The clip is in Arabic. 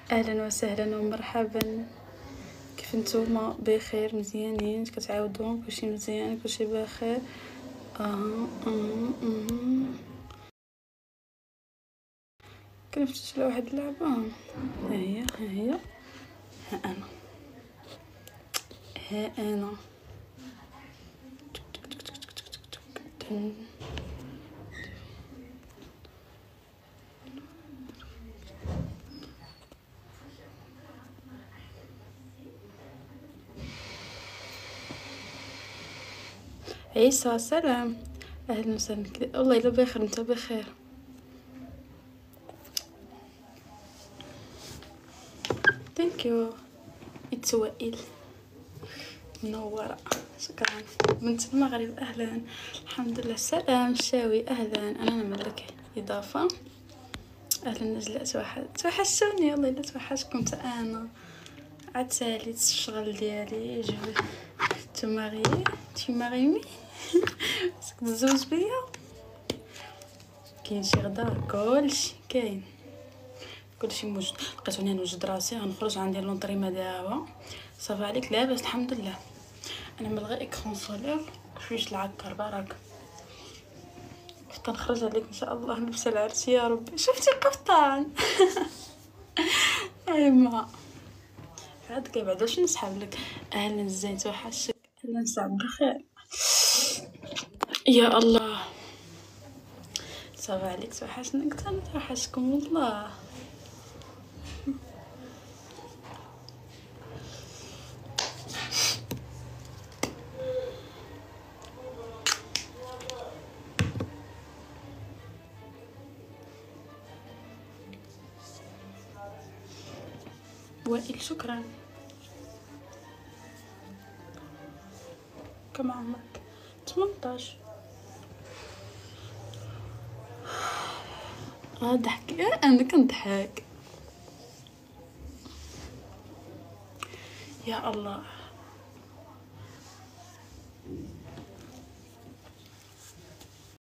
اهلا وسهلا ومرحبا. كيف نتوما؟ بخير؟ مزيانين؟ كتعاودوا؟ كلشي مزيان؟ كلشي بخير؟ كنفتش على واحد اللعبه. ها هي ها انا عيسى سلام، اهلا وسهلا. والله الا بخير، انت بخير؟ ثانك يو. اتس وائل، منوره، شكرا. بنت المغرب، اهلا. الحمد لله. سلام شاوي، اهلا. انا نملك اضافه. اهلا نجلاء، توحشوني والله الا توحشكم حتى انا. عاد ساليت الشغل ديالي. tu ماريمي باسكو تزوج بيا. كاين شي غدا، كلشي كاين، كلشي موجود. لقيت هنا نوجد راسي غنخرج، غندير لونطريما دابا. صافي عليك؟ لاباس الحمد لله. انا نعمل غير اكرون سولير شويه العكر برك. كنخرج عليك ان شاء الله، نلبس العرس يا ربي. شفتي القفطان؟ ايما عاد كي بعدا واش نسحب لك. اهلا زين، توحشك. اهلا سعد بخير. يا الله صافي عليك، توحشنا اكثر. توحشكم والله. وائل شكرا. كم عمرك؟ 18. ضحكي. انا كنضحك. يا الله